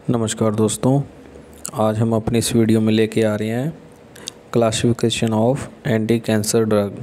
नमस्कार दोस्तों, आज हम अपनी इस वीडियो में लेके आ रहे हैं classification of anti cancer drug.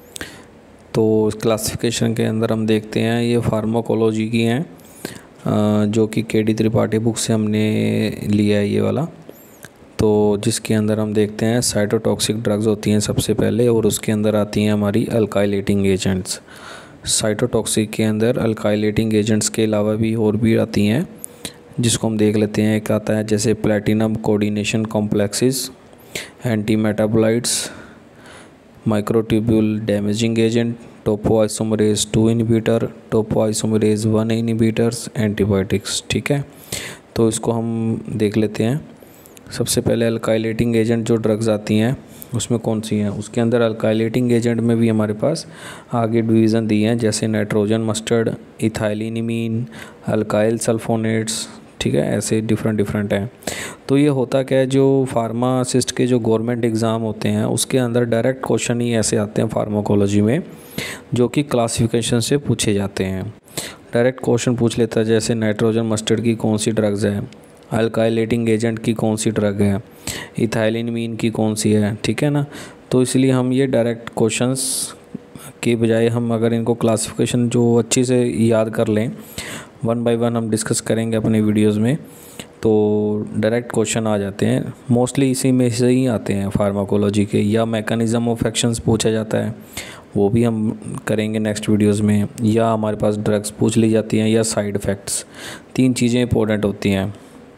तो इस क्लासिफिकेशन के अंदर हम देखते हैं ये फार्माकोलॉजी की हैं जो कि के डी त्रिपाठी बुक से हमने लिया है ये वाला। तो जिसके अंदर हम देखते हैं साइटोटॉक्सिक ड्रग्स होती हैं सबसे पहले, और उसके अंदर आती हैं हमारी अल्काइलेटिंग एजेंट्स। साइटोटॉक्सिक के अंदर अल्काइलेटिंग एजेंट्स के अलावा भी और भी आती हैं, जिसको हम देख लेते हैं। एक आता है जैसे platinum coordination complexes, antimetabolites, microtubule damaging agent, topoisomerase 2 inhibitor, topoisomerase 1 inhibitors, antibiotics. ठीक है, तो इसको हम देख लेते हैं। सबसे पहले अल्काइलेटिंग एजेंट जो ड्रग्स आती हैं उसमें कौन सी हैं। उसके अंदर अल्काइलेटिंग एजेंट में भी हमारे पास आगे डिवीज़न दी हैं, जैसे nitrogen mustard, ethylenimine, alkyl sulfonates. ठीक है, ऐसे डिफरेंट हैं। तो ये होता क्या है, जो फार्मासिस्ट के जो गवर्नमेंट एग्ज़ाम होते हैं उसके अंदर डायरेक्ट क्वेश्चन ही ऐसे आते हैं फार्माकोलॉजी में, जो कि क्लासिफिकेशन से पूछे जाते हैं। डायरेक्ट क्वेश्चन पूछ लेता है, जैसे नाइट्रोजन मस्टर्ड की कौन सी ड्रग्स है, अल्काइलेटिंग एजेंट की कौन सी ड्रग है, इथाइलिनमीन की कौन सी है। ठीक है ना, तो इसलिए हम ये डायरेक्ट क्वेश्चंस के बजाय हम अगर इनको क्लासिफिकेशन जो अच्छी से याद कर लें, 1 बाय 1 हम डिस्कस करेंगे अपने वीडियोस में, तो डायरेक्ट क्वेश्चन आ जाते हैं। मोस्टली इसी में से ही आते हैं फार्माकोलॉजी के, या मैकेनिज़्म ऑफ एक्शंस पूछा जाता है, वो भी हम करेंगे नेक्स्ट वीडियोस में, या हमारे पास ड्रग्स पूछ ली जाती हैं, या साइड इफ़ेक्ट्स। 3 चीज़ें इंपॉर्टेंट होती हैं।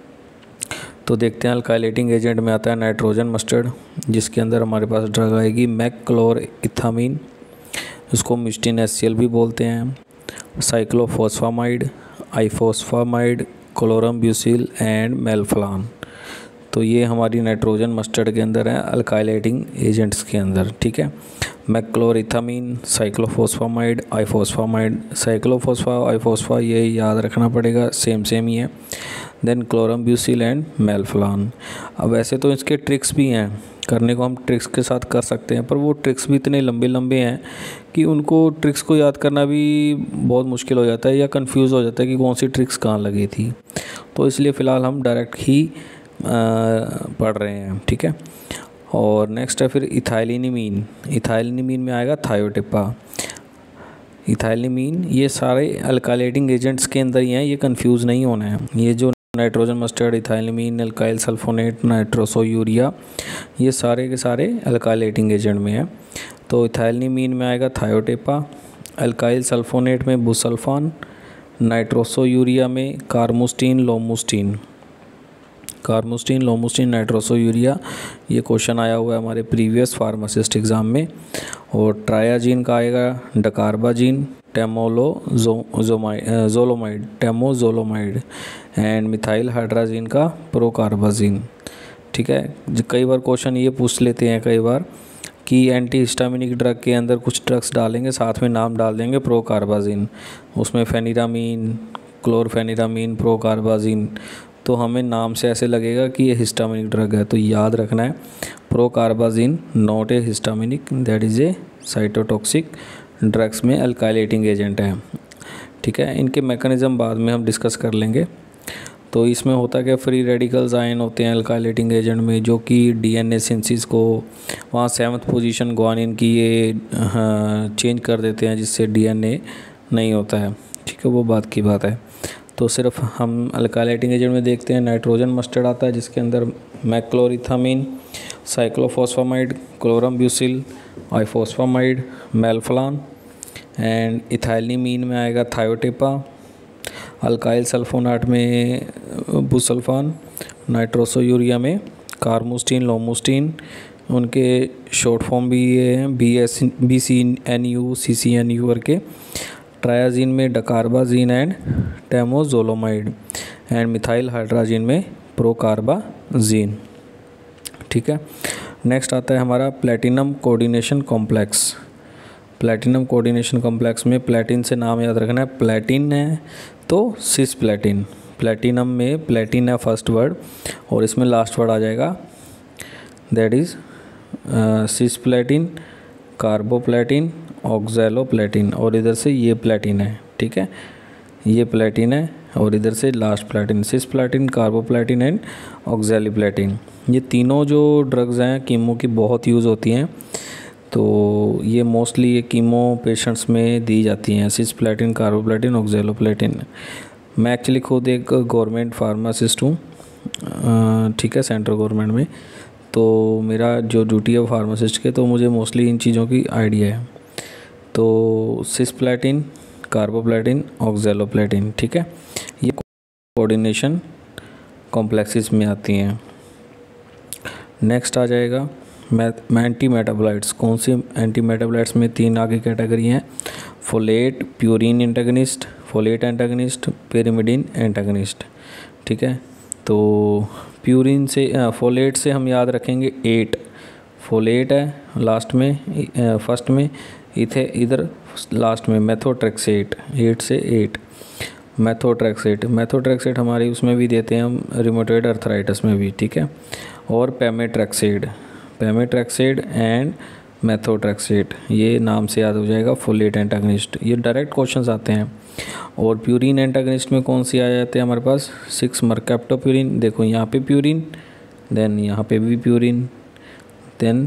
तो देखते हैं, अल्काइलेटिंग एजेंट में आता है नाइट्रोजन मस्टर्ड, जिसके अंदर हमारे पास ड्रग आएगी मैक्लोरइथामीन, उसको मिस्टीन HCl भी बोलते हैं, साइक्लोफॉस्फामाइड, आइफॉस्फामाइड, क्लोरम्ब्यूसिल एंड मेल्फ्लान। तो ये हमारी नाइट्रोजन मस्टर्ड के अंदर है अल्काइलेटिंग एजेंट्स के अंदर। ठीक है, मैक्लोरइथामीन, साइक्लोफॉस्फामाइड, आइफॉस्फामाइड। साइक्लोफॉस्फा आइफॉस्फा ये याद रखना पड़ेगा, सेम ही है। Then chlorambucil and melphalan. अब वैसे तो इसके ट्रिक्स भी हैं, करने को हम ट्रिक्स के साथ कर सकते हैं, पर वो ट्रिक्स भी इतने लंबे हैं कि उनको ट्रिक्स को याद करना भी बहुत मुश्किल हो जाता है, या कंफ्यूज हो जाता है कि कौन सी ट्रिक्स कहाँ लगी थी। तो इसलिए फ़िलहाल हम डायरेक्ट ही पढ़ रहे हैं। ठीक है, और नेक्स्ट है फिर इथाइलिनिमीन। इथाइलिनिमीन में आएगा थायोटिपा, इथाइलिनिमीन। ये सारे अल्काइलेटिंग एजेंट्स के अंदर ही हैं, ये कंफ्यूज नहीं होना है। ये जो nitrogen mustard, ethylenimine, alkyl sulfonate, nitrosourea, ये सारे के सारे अल्काइलेटिंग एजेंट में है। तो इथाइलिनिमीन में आएगा थायोटेपा, अल्काइल सल्फोनेट में बुसल्फान, नाइट्रोसोयूरिया में कार्मुस्टीन, लोमुस्टीन। कार्मुस्टीन, लोमुस्टीन, नाइट्रोसोयूरिया, ये क्वेश्चन आया हुआ है हमारे प्रीवियस फार्मासिस्ट एग्ज़ाम में। और ट्रायाजीन का आएगा dacarbazine, temozolomide and methyl hydrazine का प्रोकार्बाजीन। ठीक है, कई बार क्वेश्चन ये पूछ लेते हैं कई बार कि एंटी हिस्टामिनिक ड्रग के अंदर कुछ ड्रग्स डालेंगे, साथ में नाम डाल देंगे प्रोकार्बाजीन, उसमें फेनिरामीन, क्लोरफेनिरामीन, प्रोकार्बाजीन। तो हमें नाम से ऐसे लगेगा कि ये हिस्टामिनिक ड्रग है, तो याद रखना है procarbazine not a histaminic, that is a cytotoxic drugs में अल्काइलेटिंग एजेंट है। ठीक है, इनके मैकेनिज़्म बाद में हम डिस्कस कर लेंगे। तो इसमें होता क्या, फ्री रेडिकल्स आयन होते हैं अल्काइलेटिंग एजेंट में, जो कि DNA सिंथेसिस को वहाँ 7th पोजीशन ग्वानिन की ये चेंज कर देते हैं, जिससे DNA नहीं होता है। ठीक है, वो बात की बात है। तो सिर्फ हम अल्काइलेटिंग एजेंट में देखते हैं, नाइट्रोजन मस्टर्ड आता है, जिसके अंदर मैक्लोरइथामीन, साइक्लोफॉस्फामाइड, क्लोरम्ब्यूसिल, आइफॉस्फामाइड, मेल्फ्लान एंड इथाइलिनिमीन में आएगा थायोटेपा, अल्काइल सल्फोनेट में बुसल्फान, नाइट्रोसोयूरिया में कार्मुस्टीन, लोमुस्टीन। उनके शॉर्ट फॉर्म भी ये हैं BCNU, CCNU करके। ट्रायाजीन में dacarbazine and temozolomide and methyl hydrazine में प्रोकार्बाजीन। ठीक है, नेक्स्ट आता है हमारा platinum coordination complex. Platinum coordination complex में प्लैटिन से नाम याद रखना है, प्लैटिन है तो सिस प्लैटिन। प्लैटिनम में प्लैटिन है फर्स्ट वर्ड, और इसमें लास्ट वर्ड आ जाएगा, दैट इज़ सिस प्लैटिन, कार्बोप्लैटिन, ऑक्सैलोप्लैटिन, और इधर से ये प्लैटिन है। ठीक है, ये प्लैटिन है और इधर से last platin, cisplatin, carboplatin and oxaliplatin. ये तीनों जो ड्रग्स हैं कीमो की बहुत यूज़ होती हैं, तो ये मोस्टली ये कीमो पेशेंट्स में दी जाती हैं, सिस्प्लेटिन, कार्बोप्लेटिन, ऑक्सैलिप्लेटिन। मैं एक्चुअली खुद एक गवर्नमेंट फार्मासिस्ट हूँ, ठीक है, सेंट्रल गवर्नमेंट में। तो मेरा जो ड्यूटी है फार्मासिस्ट के, तो मुझे मोस्टली इन चीज़ों की आइडिया है। तो सिस्प्लेटिन, कार्बोप्लेटिन, ऑक्सैलिप्लेटिन, ठीक है, ये कोऑर्डिनेशन कॉम्प्लेक्सेस में आती हैं। नेक्स्ट आ जाएगा एंटी मेटाबोलाइट्स। कौन सी एंटी मेटाबोलाइट्स में 3 आगे कैटेगरी हैं, folate, purine antagonist, folate antagonist, pyrimidine antagonist, ठीक है। तो प्यूरिन से फोलेट से हम याद रखेंगे 8 फोलेट है लास्ट में, फर्स्ट में, इधर लास्ट में मेथोट्रेक्सेट, 8 से 8 मेथोट्रेक्सेट हमारी उसमें भी देते हैं हम, रिमोटॉइड अर्थराइटिस में भी, ठीक है। और पेमेट्रेक्सेड एंड मेथोट्रेक्सेट, ये नाम से याद हो जाएगा, फोलेट एंटागनिस्ट। ये डायरेक्ट क्वेश्चंस आते हैं। और प्यूरिन एंटागनिस्ट में कौन सी आ जाते हैं हमारे पास, 6 मर्कैप्टोप्यूरिन, देखो यहाँ पे प्यूरिन, देन यहाँ पे भी प्यूरिन, देन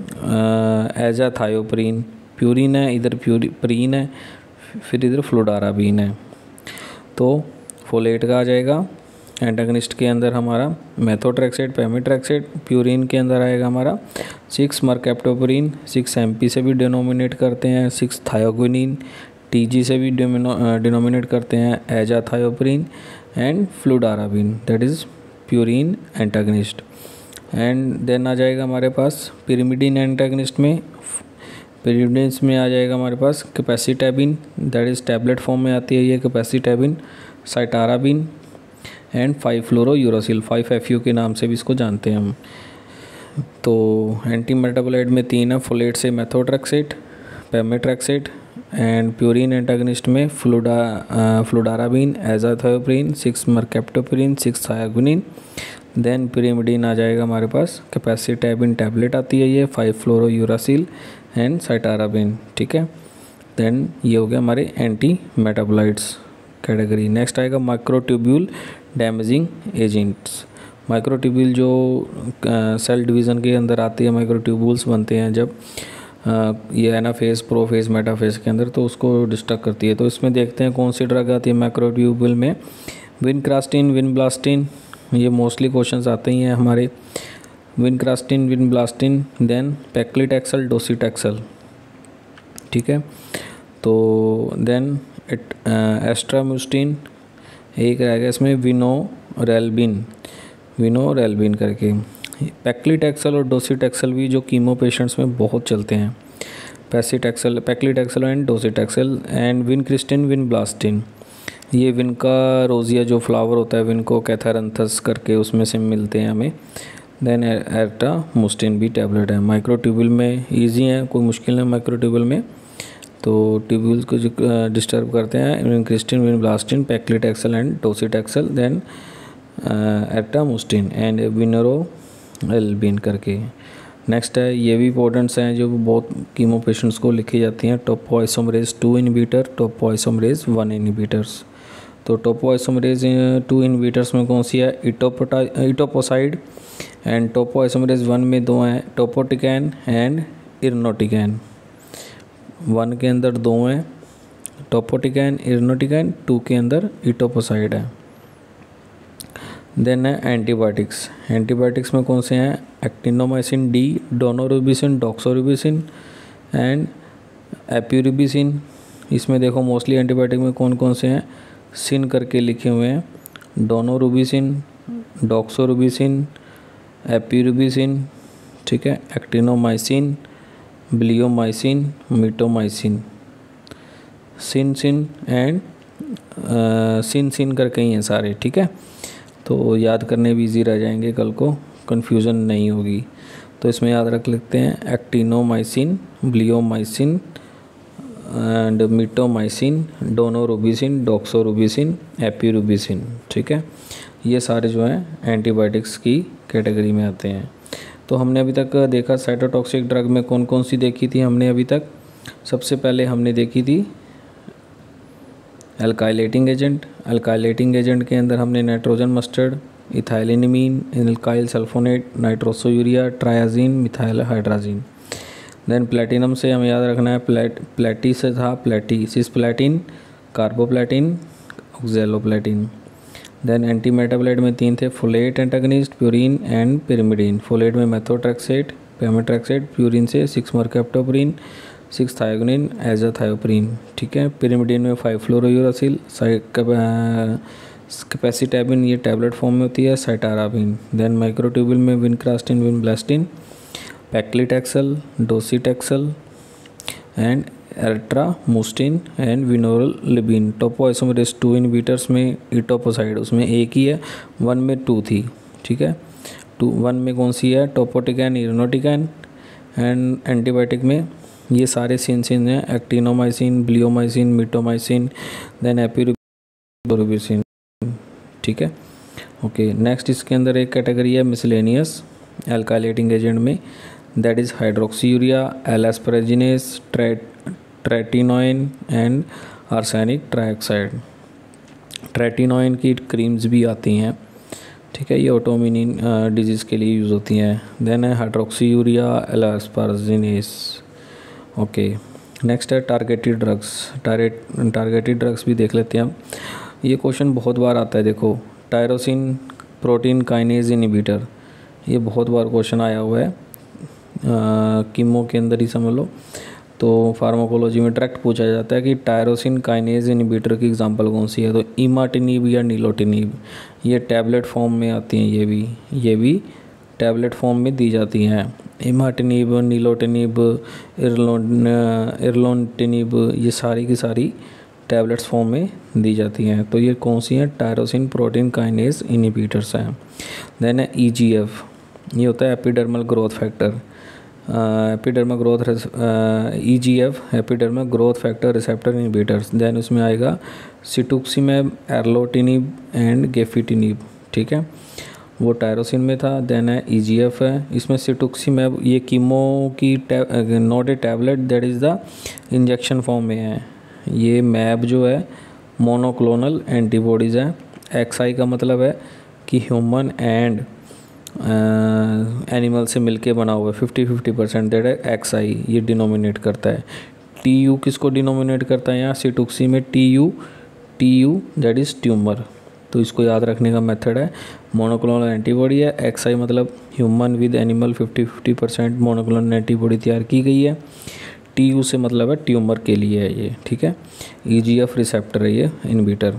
एजाथायोप्रीन, प्यूरिन है, इधर प्रीन है, फिर इधर फ्लूडाराबीन है। तो फोलेट का आ जाएगा एंटागनिस्ट के अंदर हमारा मेथोट्रेक्सेट, पेमेट्रेक्सेट। प्यूरिन के अंदर आएगा हमारा 6 मर्कैप्टोप्यूरिन, 6 MP से भी डिनोमिनेट करते हैं, 6 थायोक्विनिन, TG से भी डिनोमिनेट करते हैं, azathioprine and fludarabine, that is purine antagonist. And then आ जाएगा हमारे पास pyrimidine एंटागनिस्ट में, pyrimidines में आ जाएगा हमारे पास capecitabine, that is tablet form में आती है ये कैपेसिटैबिन, साइटाराबिन एंड 5-फ्लोरोयूरासिल, 5-FU के नाम से भी इसको जानते हैं हम। तो एंटी मेटाबोलाइट में 3 है, फोलेट से methotrexate, pemetrexed and purine antagonist में fludarabine, azathioprine, 6 mercaptopurine, 6 thioguanine. Then pyrimidine आ जाएगा हमारे पास, कैपेसिटैबिन टैबलेट आती है ये, 5-फ्लोरोयूरासिल एंड साइटाराबिन, ठीक है। देन ये हो गया हमारे एंटी मेटाबोलाइट्स कैटेगरी। नेक्स्ट आएगा माइक्रोट्यूब्यूल डैमेजिंग एजेंट्स। माइक्रोट्यूब्यूल जो सेल डिवीज़न के अंदर आती है, माइक्रोट्यूब्यूल्स बनते हैं जब ये एनाफेज, प्रोफेज, मेटाफेज के अंदर, तो उसको डिस्टर्ब करती है। तो इसमें देखते हैं कौन सी ड्रग आती है माइक्रोट्यूब्यूल में, विनक्रास्टिन, विनब्लास्टिन, ये मोस्टली क्वेश्चंस आते ही हैं हमारे, vincristine, vinblastine, then paclitaxel, docetaxel, ठीक है। तो देन एस्ट्राम्यूस्टिन, एक रहेगा इसमें विनोरेल्बिन करके। पैक्लिटैक्सल और डोसीटैक्सल भी जो कीमो पेशेंट्स में बहुत चलते हैं, paclitaxel and docetaxel. And vincristine, vinblastine, ये विनका रोजिया जो फ्लावर होता है, विनको कैथारंथस करके उसमें से मिलते हैं हमें। देन एर्टामुस्टिन भी टैबलेट है। माइक्रोट्यूब्यूल में ईजी है, कोई मुश्किल नहीं माइक्रोट्यूब्यूल में, तो ट्यूब्यूल्स को जो डिस्टर्ब करते हैं, vincristine, vinblastine, paclitaxel and docetaxel, then estramustine and vinorelbine करके। नेक्स्ट है, ये भी इंपॉर्टेंट्स हैं जो बहुत कीमो पेशेंट्स को लिखी जाती हैं, टोपोआइसोमरेज 2 इनहिबिटर, टोपोआइसोमरेज 1 इनहिबिटर्स। तो टोपोआइसोमरेज 2 इनहिबिटर्स में कौन सी है, इटोपोसाइड, एंड टोपोआइसोमरेज 1 में 2 हैं, टोपोटिकैन एंड इरनोटिकैन। 1 के अंदर 2 हैं, टोपोटिकैन, इरनोटिकैन, 2 के अंदर इटोपोसाइड है। देन है एंटीबायोटिक्स। एंटीबायोटिक्स में कौन से हैं, actinomycin D, daunorubicin, doxorubicin and epirubicin. इसमें देखो मोस्टली एंटीबायोटिक में कौन कौन से हैं, सिन करके लिखे हुए हैं, डोनोरुबिसिन, डॉक्सोरुबिसिन, एप्यूरिबिसिन, ठीक है, actinomycin, bleomycin, mitomycin, cin and cin करके ही हैं सारे, ठीक है। तो याद करने भी इजी रह जाएंगे, कल को कन्फ्यूज़न नहीं होगी। तो इसमें याद रख लेते हैं, actinomycin, bleomycin and mitomycin, daunorubicin, doxorubicin, epirubicin, ठीक है। ये सारे जो हैं एंटीबायोटिक्स की कैटेगरी में आते हैं। तो हमने अभी तक देखा साइटोटॉक्सिक ड्रग में कौन कौन सी देखी थी हमने अभी तक। सबसे पहले हमने देखी थी अल्काइलेटिंग एजेंट, अल्काइलेटिंग एजेंट के अंदर हमने nitrogen mustard, ethylenimine, alkyl sulfonate, nitrosourea, triazene, methyl hydrazine. Then platinum से हमें याद रखना है प्लेटी से था प्लेटी, cisplatin, carboplatin, oxaliplatin. Then anti metabolite में 3 थे, folate antagonist, purine and pyrimidine. Folate में मेथोट्रेक्सेट, पेमेट्रेक्सेट, प्यूरिन से 6 मर्केप्टोप्रिन, 6 थायोग्निन, एजाथायोप्रिन। ठीक है। पिरिमिडिन में 5 फ्लोरोयूरासिल, कैपेसिटैबिन ये टैबलेट फॉर्म में होती है, साइटाराबिन। देन माइक्रोट्यूबुल में vincristine, vinblastine, paclitaxel, docetaxel and estramustine and vinorelbine. Topoisomerase 2 inhibitors में इटोपोसाइड उसमें एक ही है, 1 में 2 थी। ठीक है। 1 में कौन सी है, टोपोटिकैन, इरिनोटिकैन। एंड एंटीबायोटिक में ये सारे सिन हैं, actinomycin, bleomycin, mitomycin, then epirubicin. ठीक है। ओके। नेक्स्ट इसके अंदर एक कैटेगरी है मिसलेनियस अल्काइलेटिंग एजेंट में, that is hydroxyurea, L asparaginase, tretinoin and arsenic trioxide. Tretinoin की क्रीम्स भी आती हैं। ठीक है। ये ऑटोइम्यून डिजीज़ के लिए यूज़ होती हैं। देन है हाइड्रोक्सीयूरिया, एल-एस्परेजिनेस। ओके। नेक्स्ट है टारगेटेड ड्रग्स। टारगेटेड ड्रग्स भी देख लेते हैं हम। ये क्वेश्चन बहुत बार आता है, देखो टायरोसिन प्रोटीन काइनेज इनहिबिटर, ये बहुत बार क्वेश्चन आया हुआ है, कीमो के अंदर ही समझ लो। तो फार्माकोलॉजी में डायरेक्ट पूछा जाता है कि टायरोसिन काइनेज इनहिबिटर की एग्जांपल कौन सी है, तो इमाटिनिब या नीलोटिनिब। ये टैबलेट फॉर्म में आती हैं, ये भी टैबलेट फॉर्म में दी जाती हैं। इमाटिनिब, नीलोटिनिब, इरलोटिनिब, ये सारी की सारी टैबलेट्स फॉर्म में दी जाती हैं। तो ये कौन सी हैं, टायरोसिन प्रोटीन काइनेज इनहिबिटर्स हैं। देन है EGF, ये होता है epidermal growth factor. Epidermal growth EGF epidermal growth factor receptor inhibitors. Then उसमें आएगा सिटुक्सिमैब, एर्लोटिनिब एंड गेफिटिनिब। ठीक है। वो टायरोसिन में था। देन है EGF है, इसमें सिटुक्सिमैब ये कीमो की not a tablet, that is the injection form में है। ये मैब जो है मोनोक्लोनल एंटीबॉडीज़ है। XI का मतलब है कि ह्यूमन एंड एनिमल से मिलके बना हुआ है, 50-50%, दैट है XI, ये डिनोमिनेट करता है। TU किसको डिनोमिनेट करता है यहाँ, सिटुक्सी में TU दैट इज़ ट्यूमर। तो इसको याद रखने का मेथड है, मोनोक्लोनल एंटीबॉडी है, XI मतलब human with animal 50-50% monoclonal antibody तैयार की गई है। TU से मतलब है ट्यूमर के लिए है ये। ठीक है। EGF रिसेप्टर है ये इनहिबिटर।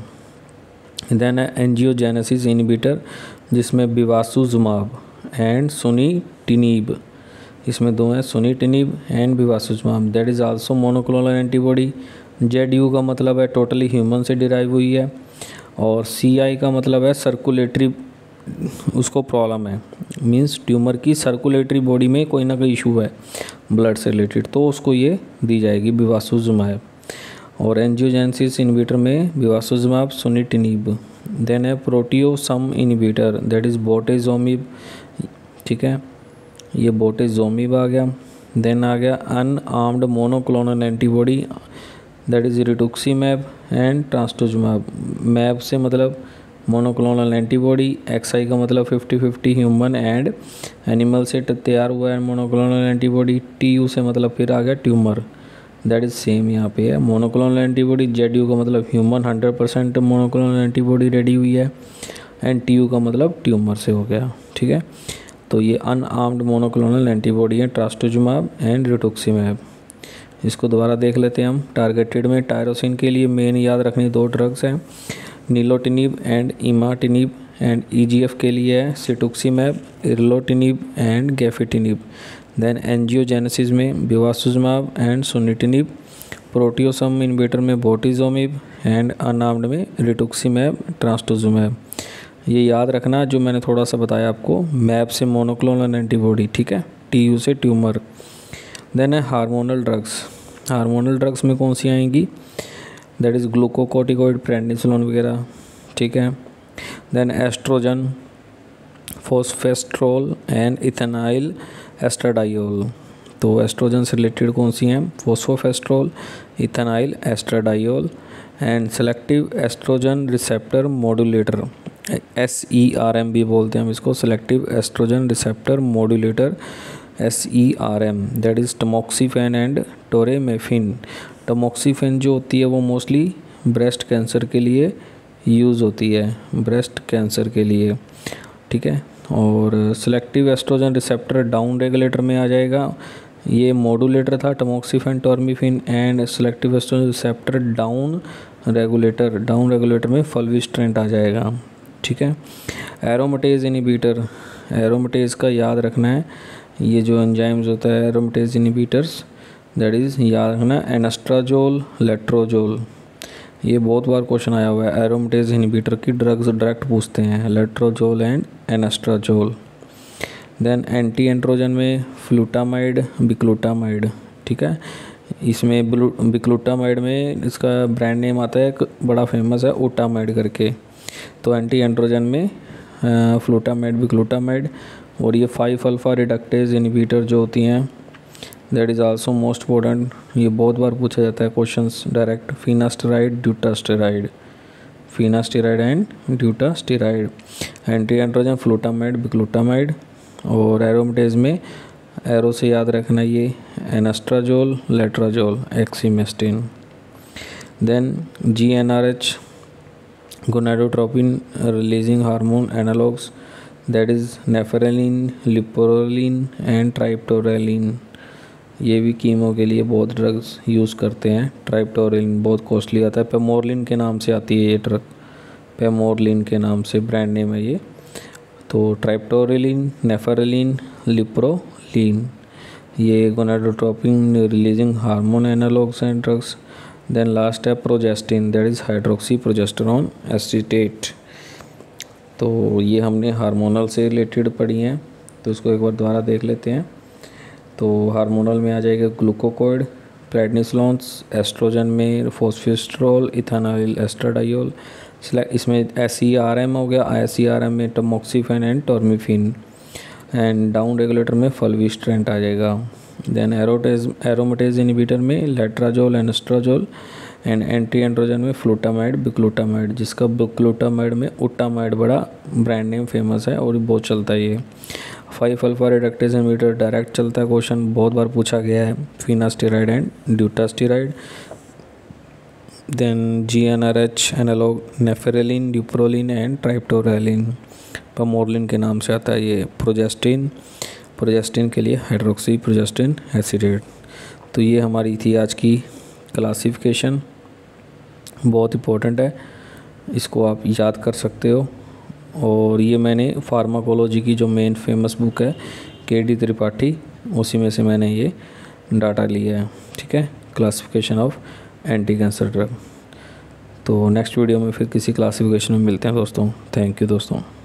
देन है एंजियोजेनेसिस इनहिबिटर, जिसमें बिवासुजुमाब एंड सुनिटिनिब, इसमें 2 हैं, sunitinib and bevacizumab, that is also monoclonal antibody. ZU का मतलब है टोटली ह्यूमन से डिराइव हुई है, और CI का मतलब है सर्कुलेटरी, उसको प्रॉब्लम है, मींस ट्यूमर की सर्कुलेटरी बॉडी में कोई ना कोई इशू है ब्लड से रिलेटेड, तो उसको ये दी जाएगी बिवासुजुमाब। और एंजियोजेनेसिस इनहिबिटर में बिवासुजुमाब, सुनिटिनिब। देन है proteasome inhibitor, that is bortezomib. ठीक है। ये बोटेजोमिब आ गया। देन आ गया unarmed monoclonal antibody, that is rituximab and trastuzumab. Mab से मतलब मोनोक्लोनल एंटीबॉडी, XI का मतलब 50-50 ह्यूमन एंड एनिमल से तैयार हुआ है मोनोक्लोनल एंटीबॉडी। TU से मतलब फिर आ गया ट्यूमर, दैट इज़ सेम यहाँ पे है मोनोक्लोनल एंटीबॉडी। ZU का मतलब ह्यूमन 100% मोनोक्लोनल एंटीबॉडी रेडी हुई है, एंड TU का मतलब ट्यूमर से हो गया। ठीक है। तो ये अनआर्म्ड मोनोक्लोनल एंटीबॉडी है, ट्रास्टुजुमाब एंड रिटुक्सीमैब। इसको दोबारा देख लेते हैं हम। टारगेटेड में टायरोसिन के लिए मेन याद रखनी 2 ड्रग्स हैं, nilotinib and imatinib. And EGF के लिए है cetuximab, erlotinib and gefitinib. Then angiogenesis में बिवासुजुमाब एंड सुनिटिनिब। प्रोटियोसम इनहिबिटर में बोटेजोमिब एंड अनआर्म्ड में रिटुक्सीमैब, ट्रांसटुजुमाब। ये याद रखना जो मैंने थोड़ा सा बताया आपको, मैब से मोनोक्लोनल एंटीबॉडी। ठीक है। TU से ट्यूमर। देन है हार्मोनल ड्रग्स। हार्मोनल ड्रग्स में कौन सी आएंगी, दैट इज़ ग्लूकोकॉर्टिकॉइड, प्रेडनिसोलोन वगैरह। ठीक है। Then estrogen, fosfestrol and ethinyl estradiol. तो एस्ट्रोजन से रिलेटेड कौन सी हैं, fosfestrol, ethinyl estradiol and selective estrogen receptor modulator, SERM भी बोलते हैं हम इसको, selective estrogen receptor modulator SERM, that is tamoxifen and toremifene. Tamoxifen जो होती है वो मोस्टली ब्रेस्ट कैंसर के लिए यूज़ होती है, ब्रेस्ट कैंसर के लिए, ठीक है। और selective estrogen receptor down regulator में आ जाएगा, ये मॉड्यूलेटर था tamoxifen toremifene, and selective estrogen receptor down regulator में फल्विस्ट्रेंट आ जाएगा, ठीक है। एरोमेटेज इनहिबिटर, एरोमेटेज का याद रखना है, ये जो एंजाइम्स होता है एरोमेटेज इनहिबिटर्स, दैट इज़ याद रखना एनास्ट्राजोल, लेट्रोजोल, ये बहुत बार क्वेश्चन आया हुआ है। एरोमेटेज इनहिबिटर की ड्रग्स डायरेक्ट पूछते हैं, letrozole and anastrozole. Then anti androgen में फ्लूटामाइड, बिक्लूटामाइड, ठीक है। इसमें बिक्लूटामाइड में इसका ब्रांड नेम आता है, एक बड़ा फेमस है ओटामाइड करके। तो एंटी एंड्रोजन में फ्लूटामाइड, बिक्लूटामाइड। और ये 5 अल्फा रिडक्टेज इनहिबिटर जो होती हैं, that is also most important, ये बहुत बार पूछा जाता है questions direct, finasteride, dutasteride, finasteride and dutasteride. Anti androgen flutamide, bicalutamide. और एरोमेटेज में एरो से याद रखना ये anastrozole, letrozole, exemestane. Then GnRH, gonadotropin releasing hormone analogues, that is nafarelin, leuprorelin and triptorelin. ये भी कीमो के लिए बहुत ड्रग्स यूज़ करते हैं। ट्राइप्टोरेलिन बहुत कॉस्टली आता है, पेमोरलिन के नाम से आती है ये ड्रग, पेमोरलिन के नाम से ब्रांड नेम है ये। तो ट्राइप्टोरेलिन, नेफेरेलिन, लिप्रोलिन, ये gonadotropin releasing hormone analogues and drugs. Then last है progestin, that is hydroxy progesterone acetate. तो ये हमने हार्मोनल से रिलेटेड पढ़ी हैं, तो इसको एक बार दोबारा देख लेते हैं। तो हार्मोनल में आ जाएगा ग्लूकोकॉर्ड, प्रेडनिसोलोन्स, एस्ट्रोजन में फोस्फेस्ट्रोल, इथानॉल एस्ट्राडाइल, इसमें SERM हो गया, SERM में tamoxifen and toremifene, and down regulator में फल्विस्ट्रेंट आ जाएगा। देन एरोमेटेज इनहिबिटर में letrozole, anastrozole, and anti androgen में फ्लूटामाइड, बिक्लूटामाइड, जिसका बिक्लूटामाइड में ओटामाइड बड़ा ब्रांड नेम फेमस है और बहुत चलता है ये। 5 अल्फा रिडक्टेज इनहिबिटर डायरेक्ट चलता है, क्वेश्चन बहुत बार पूछा गया है, finasteride and dutasteride. Then GnRH analogue nafarelin, leuprolide and triptorelin, पेमोरलिन के नाम से आता है ये। प्रोजेस्टिन के लिए हाइड्रोक्सी प्रोजेस्टिन एसिडेट। तो ये हमारी थी आज की क्लासिफिकेशन, बहुत इंपॉर्टेंट है, इसको आप याद कर सकते हो। और ये मैंने फार्माकोलॉजी की जो मेन फेमस बुक है KD त्रिपाठी, उसी में से मैंने ये डाटा लिया है, ठीक है, classification of anti cancer drug. तो नेक्स्ट वीडियो में फिर किसी क्लासिफिकेशन में मिलते हैं दोस्तों। थैंक यू दोस्तों।